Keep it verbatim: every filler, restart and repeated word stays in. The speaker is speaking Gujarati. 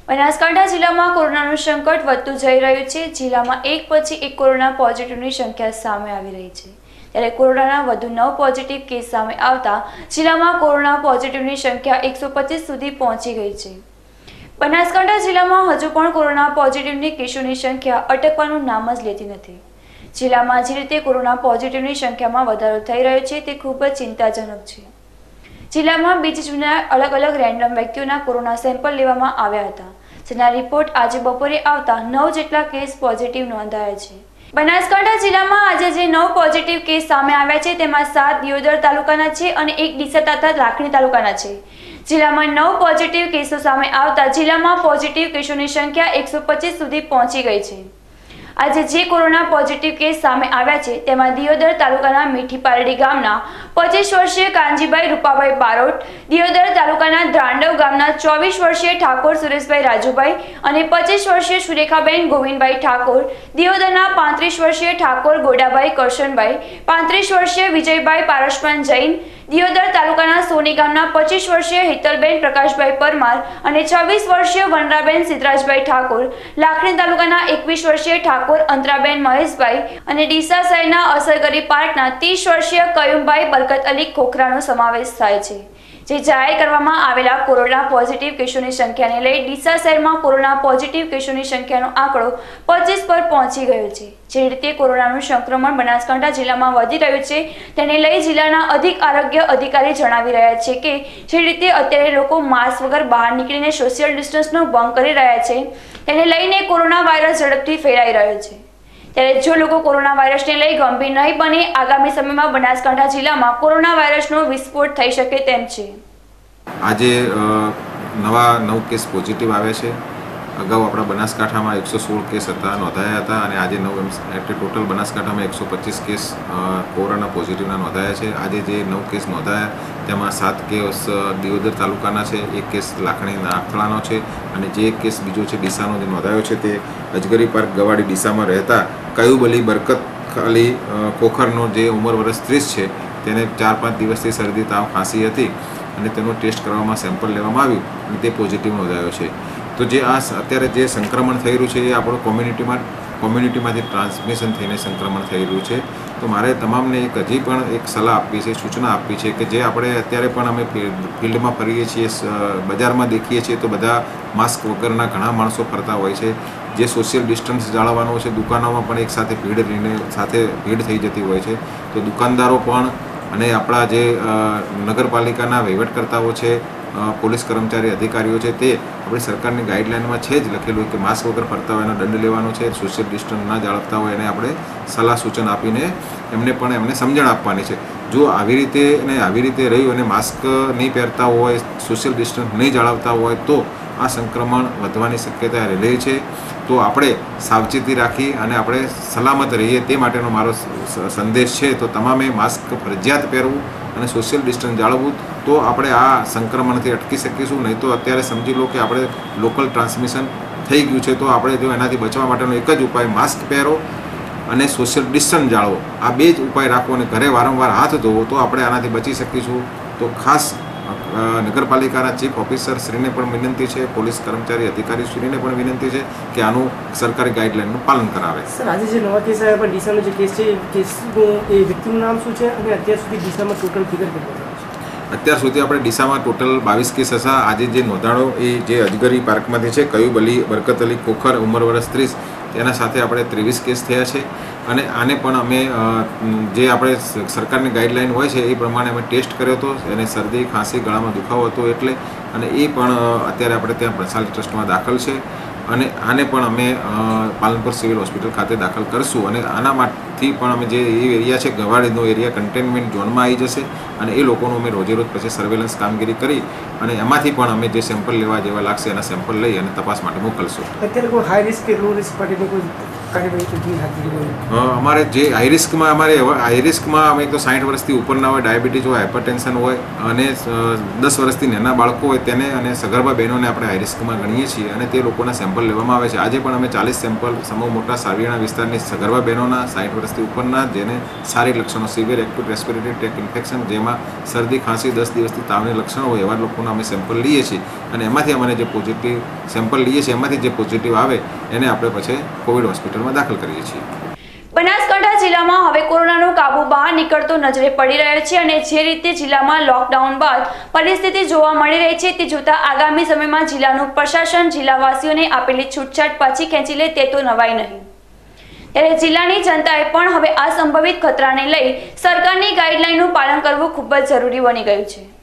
બનાસકાંઠા જિલ્લામાં કોરોનાનું સંકટ વધતું જઈ રહ્યું છે। જિલ્લામાં એક પછી એક કોરોના પોઝિટિવની સંખ્યા સામે આવી રહી છે, ત્યારે કોરોનાના વધુ નવ પોઝિટિવ કેસ સામે આવતા જિલ્લામાં કોરોના પોઝિટિવની સંખ્યા એકસો પચીસ સુધી પહોંચી ગઈ છે। બનાસકાંઠા જિલ્લામાં હજુ પણ કોરોના પોઝિટિવની કેસોની સંખ્યા અટકવાનું નામ જ લેતી નથી। જિલ્લામાં જે રીતે કોરોના પોઝિટિવની સંખ્યામાં વધારો થઈ રહ્યો છે તે ખૂબ જ ચિંતાજનક છે। જિલ્લામાં બીજ જૂના અલગ અલગ રેન્ડમ વ્યક્તિઓના કોરોના સેમ્પલ લેવામાં આવ્યા હતા, જેના રિપોર્ટ આજે બપોરે આવતા નવ જેટલા કેસ પોઝિટિવ નોંધાયા છે। બનાસકાંઠા જિલ્લામાં આજે જે નવ પોઝિટિવ કેસ સામે આવ્યા છે તેમાં સાત દિયોદર તાલુકાના છે અને એક ડીસા તથા લાખણી તાલુકાના છે। જિલ્લામાં નવ પોઝિટિવ કેસો સામે આવતા જિલ્લામાં પોઝિટિવ કેસોની સંખ્યા એકસો પચીસ સુધી પહોંચી ગઈ છે। આજે જે કોરોના પોઝિટિવ કેસ સામે આવ્યા છે તેમાં દિયોદર તાલુકાના મીઠી પારડી ગામના પચીસ વર્ષીય કાનજીભાઈ રૂપાભાઈ બારોટ, દિયોદર તાલુકાના દ્રાંડવ ગામના ચોવીસ વર્ષીય ઠાકોર સુરેશભાઈ રાજુભાઈ અને પચીસ વર્ષીય સુરેખાબેન ગોવિંદભાઈ ઠાકોર, દિયોદરના પાંત્રીસ વર્ષીય ઠાકોર ગોડાભાઈ કરશનભાઈ, પાંત્રીસ વર્ષીય વિજયભાઈ પારસમાન જૈન, દિયોદર તાલુકાના સોની ગામના પચીસ વર્ષીય હિતલબેન પ્રકાશભાઈ પરમાર અને છવ્વીસ વર્ષીય વનરાબેન સિદ્ધરાજભાઈ ઠાકોર, લાખણી તાલુકાના એકવીસ વર્ષીય ઠાકોર અંતરાબેન મહેશભાઈ અને ડીસા શહેરના અસરગરી પાર્કના ત્રીસ વર્ષીય કયુમભાઈ બરકત અલી ખોખરાનો સમાવેશ થાય છે। જે જાહેર કરવામાં આવેલા કોરોના પોઝિટિવ કેસોની સંખ્યાને લઈ ડીસા શહેરમાં કોરોના પોઝિટિવ કેસોની સંખ્યાનો આંકડો પચીસ પર પહોંચી ગયો છે। જે રીતે કોરોનાનું સંક્રમણ બનાસકાંઠા જિલ્લામાં વધી રહ્યું છે તેને લઈ જિલ્લાના અધિક આરોગ્ય અધિકારી જણાવી રહ્યા છે કે જે રીતે અત્યારે લોકો માસ્ક વગર બહાર નીકળીને સોશિયલ ડિસ્ટન્સનો ભંગ કરી રહ્યા છે તેને લઈને કોરોના વાયરસ ઝડપથી ફેલાઈ રહ્યો છે। ત્યારે જો લોકો કોરોના વાયરસને લઈ ગંભીર નહીં બને, આગામી સમયમાં બનાસકાંઠા જિલ્લામાં કોરોના વાયરસનો વિસ્ફોટ થઈ શકે તેમ છે। આજે નવા નવ કેસ પોઝિટિવ આવ્યા છે। અગાઉ આપણા બનાસકાંઠામાં એકસો સોળ કેસ હતા નોંધાયા હતા અને આજે નવ એટલે ટોટલ બનાસકાંઠામાં એકસો પચીસ કેસ કોરોના પોઝિટિવના નોંધાયા છે। આજે જે નવ કેસ નોંધાયા તેમાં સાત કેસ દિયોદર તાલુકાના છે, એક કેસ લાખણીના આખલાનો છે અને જે એક કેસ બીજો છે ડીસાનો જે નોંધાયો છે તે અજગરી પાર્ક ગવાડી ડીસામાં રહેતા કયુબ અલી બરકત અલી ખોખરનો જે ઉંમર વર્ષ ત્રીસ છે તેને ચાર પાંચ દિવસથી શરદી તાવ ખાંસી હતી અને તેનો ટેસ્ટ કરવામાં સેમ્પલ લેવામાં આવ્યું અને તે પોઝિટિવ નોંધાયો છે। તો જે આ અત્યારે જે સંક્રમણ થઈ રહ્યું છે એ આપણું કોમ્યુનિટીમાં કોમ્યુનિટીમાંથી ટ્રાન્સમિશન થઈને સંક્રમણ થઈ રહ્યું છે। તો મારે તમામને એક હજી પણ એક સલાહ આપવી છે, સૂચના આપવી છે કે જે આપણે અત્યારે પણ અમે ફિલ્ડમાં ફરીએ છીએ, બજારમાં દેખીએ છીએ તો બધા માસ્ક વગરના ઘણા માણસો ફરતા હોય છે। જે સોશિયલ ડિસ્ટન્સ જાળવવાનો છે, દુકાનોમાં પણ એક સાથે ભીડ રહીને સાથે ભીડ થઈ જતી હોય છે। તો દુકાનદારો પણ અને આપણા જે નગરપાલિકાના વહીવટકર્તાઓ છે, પોલીસ કર્મચારી અધિકારીઓ છે તે આપણી સરકારની ગાઈડલાઇનમાં છે જ લખેલું કે માસ્ક વગર ફરતા હોય એનો દંડ લેવાનો છે, સોશિયલ ડિસ્ટન્સ ના જાળવતા હોય એને આપણે સલાહ સૂચન આપીને એમને પણ એમને સમજણ આપવાની છે। જો આવી રીતે ને આવી રીતે રહ્યું અને માસ્ક નહીં પહેરતા હોય, સોશિયલ ડિસ્ટન્સ નહીં જાળવતા હોય તો આ સંક્રમણ વધવાની શક્યતા રહે છે। તો આપણે સાવચેતી રાખી અને આપણે સલામત રહીએ તે માટેનો મારો સંદેશ છે। તો તમામે માસ્ક ફરજિયાત પહેરવું અને સોશિયલ ડિસ્ટન્સ જાળવવું તો આપણે આ સંક્રમણથી અટકી શકીશું। નહીં તો અત્યારે સમજી લો કે આપણે લોકલ ટ્રાન્સમિશન થઈ ગયું છે। તો આપણે જો એનાથી બચવા માટેનો એક જ ઉપાય માસ્ક પહેરો અને સોશિયલ ડિસ્ટન્સ જાળવો, આ બે જ ઉપાય રાખો અને ઘરે વારંવાર હાથ ધોવો તો આપણે આનાથી બચી શકીશું। તો ખાસ નગરપાલિકાના ચીફ ઓફિસર શ્રીને પણ વિનંતી છે, પોલીસ કર્મચારી અધિકારી શ્રીને પણ વિનંતી છે કે આનું સરકારી ગાઈડલાઇનનું પાલન કરાવે। સર, આજે જે નવા કેસ આવ્યા પણ ડીસાનો જે કેસ છે એ કેસનું એ વ્યક્તિનું નામ શું છે અને અત્યાર સુધી ડીસામાં ટોટલ ફિગર કેટલો છે? અત્યાર સુધી આપણે ડીસામાં ટોટલ બાવીસ કેસ હતા। આજે જે નોંધાણો એ જે અજગરી પાર્કમાંથી છે કયુબ અલી બરકત અલી ખોખર ઉંમર વર્ષ ત્રીસ તેના સાથે આપણે ત્રેવીસ કેસ થયા છે અને આને પણ અમે જે આપણે સરકારની ગાઈડલાઇન હોય છે એ પ્રમાણે અમે ટેસ્ટ કર્યો હતો। એને શરદી ખાંસી ગળામાં દુખાવો હતો એટલે અને એ પણ અત્યારે આપણે ત્યાં પ્રસાદ ટ્રસ્ટમાં દાખલ છે અને આને પણ અમે પાલનપુર સિવિલ હોસ્પિટલ ખાતે દાખલ કરીશું અને આનામાંથી પણ અમે જે એરિયા છે ગવાડીનો એરિયા કન્ટેનમેન્ટ ઝોનમાં આવી જશે અને એ લોકોનું અમે રોજે રોજ પછી સર્વેલન્સ કામગીરી કરી અને એમાંથી પણ અમે જે સેમ્પલ લેવા જેવા લાગશે એના સેમ્પલ લઈ અને તપાસ માટે મોકલશું। અત્યારે કોઈ હાઈ રિસ્ક કે લો રિસ્ક પાર્ટીને કોઈ કાર્યવાહી કેટલી હાથ ધરી અ, અમારે જે હાઈ રિસ્કમાં અમારે હાઈ રિસ્કમાં અમે એક તો સાઠ વર્ષથી ઉપરના હોય, ડાયાબિટીસ હોય, હાઇપરટેન્શન હોય અને અ, દસ વર્ષથી નાના બાળકો હોય તેને અને સગર્ભા બહેનોને આપણે હાઈ રિસ્કમાં ગણીએ છીએ અને તે લોકોના સેમ્પલ લેવામાં આવે છે. આજે પણ અમે ચાલીસ સેમ્પલ સમૂહ મોટા સાવરિયાણા વિસ્તારની સગર્ભા બહેનોના સાઠ વર્ષથી ઉપરના જેને સારી લક્ષણો severe acute respiratory tract infection જેમાં શરદી ખાંસી દસ દિવસથી તાવની લક્ષણો હોય એવા લોકોના અમે સેમ્પલ લઈએ છીએ અને એમાંથી અમને જે પોઝિટિવ સેમ્પલ લઈએ છીએ એમાંથી જે પોઝિટિવ આવે એને આપણે પછી કોવિડ હોસ્પિટલમાં દાખલ કરીએ છીએ. બનાસકાંઠા જિલ્લામાં હવે કોરોનાનો કાબુ બહાર નીકળતો નજરે પડી રહ્યો છે અને જે રીતે જિલ્લામાં લોકડાઉન બાદ પરિસ્થિતિ જોવા મળી રહી છે તે જોતા આગામી સમયમાં જિલ્લાનું પ્રશાસન જિલ્લાવાસીઓને આપેલી છૂટછાટ પાછી ખેંચી લે તે તો નવાઈ નહીં. ત્યારે જિલ્લાની જનતાએ પણ હવે આ સંભવિત ખતરાને લઈ સરકારની ગાઈડલાઈનનું પાલન કરવું ખૂબ જ જરૂરી બની ગયું છે.